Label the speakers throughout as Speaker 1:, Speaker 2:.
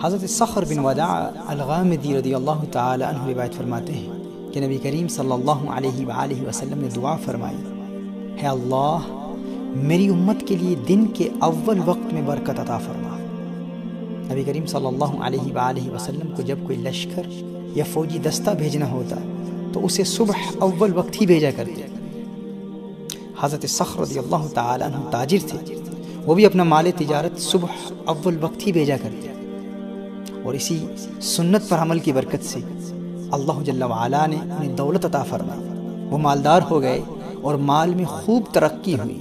Speaker 1: حضرت صخر بن وداع الغامدی رضی اللہ تعالی عنہ روایت فرماتے ہیں کہ نبی کریم صلی اللہ علیہ وآلہ وسلم نے دعا فرمائی، ہے اللہ میری امت کے لیے دن کے اول وقت میں برکت عطا فرما۔ نبی کریم صلی اللہ علیہ وآلہ وسلم کو جب کوئی لشکر یا فوجی دستہ بھیجنا ہوتا تو اسے صبح اول وقت ہی بھیجا کرتے۔ حضرت صخر رضی اللہ تعالیٰ عنہ تاجر تھے، وہ بھی اپنا مال تجارت صبح اول وقت ہی بھیجا کرتے، اور اسی سنت پر عمل کی برکت سے اللہ جل وعلا نے انہیں دولت عطا فرمائی، وہ مالدار ہو گئے اور مال میں خوب ترقی ہوئی۔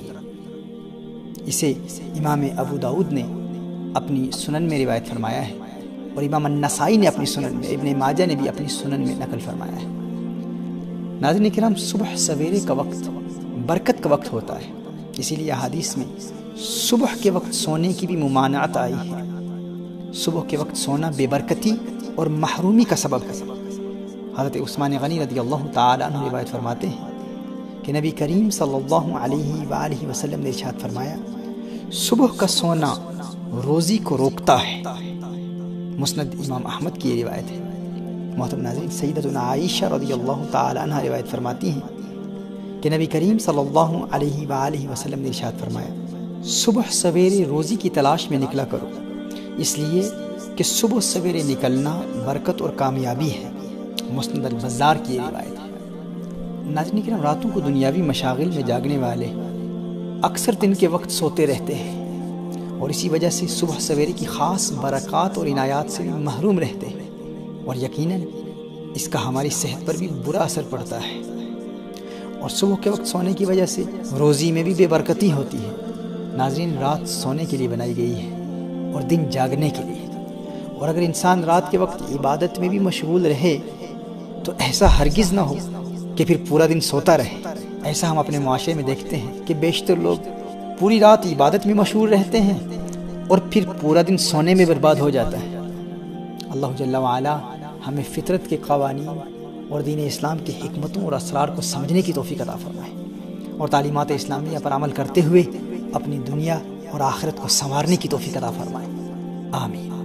Speaker 1: اسے امام ابو داؤد نے اپنی سنن میں روایت فرمایا ہے، اور امام النسائی نے اپنی سنن میں، ابن ماجہ نے بھی اپنی سنن میں نقل فرمایا ہے۔ ناظرین کرام، صبح سویرے کا وقت برکت کا وقت ہوتا ہے، اسی لیے احادیث میں صبح کے وقت سونے کی بھی ممانعت آئی ہے۔ صبح کے وقت سونا بے برکتی اور محرومی کا سبب ہے۔ حضرت عثمان غنی رضی اللہ تعالی عنہ روایت فرماتے ہیں کہ نبی کریم صلی اللہ علیہ وآلہ وسلم نے ارشاد فرمایا، صبح کا سونا روزی کو روکتا ہے۔ مسند امام احمد کی یہ روایت ہے۔ محترم ناظرین، سیدتنا عائشہ رضی اللہ تعالی عنہ روایت فرماتی ہیں کہ نبی کریم صلی اللہ علیہ وآلہ وسلم نے ارشاد فرمایا، صبح سویرے روزی کی تلاش میں نکلا کرو، اس لیے کہ صبح سویرے نکلنا برکت اور کامیابی ہے۔ مسند البزار کی یہ روایت ہے۔ ناظرین کرام، راتوں کو دنیاوی مشاغل میں جاگنے والے اکثر دن کے وقت سوتے رہتے ہیں، اور اسی وجہ سے صبح سویرے کی خاص برکات اور عنایات سے بھی محروم رہتے ہیں، اور یقیناً اس کا ہماری صحت پر بھی برا اثر پڑتا ہے۔ اور صبح کے وقت سونے کی وجہ سے روزی میں بھی بے برکتی ہوتی ہے۔ ناظرین، رات سونے کے لیے بنائی گئی ہے اور دن جاگنے کے لیے، اور اگر انسان رات کے وقت عبادت میں بھی مشغول رہے تو ایسا ہرگز نہ ہو کہ پھر پورا دن سوتا رہے۔ ایسا ہم اپنے معاشرے میں دیکھتے ہیں کہ بیشتر لوگ پوری رات عبادت میں مشغول رہتے ہیں اور پھر پورا دن سونے میں برباد ہو جاتا ہے۔ اللہ جل وعلا ہمیں فطرت کے قوانین اور دین اسلام کی حکمتوں اور اسرار کو سمجھنے کی توفیق عطا فرمائے، اور تعلیمات اسلامیہ پر عمل کرتے ہوئے اپنی دنیا اور آخرت کو سنوارنے کی توفیق عطا فرمائے۔ آمین۔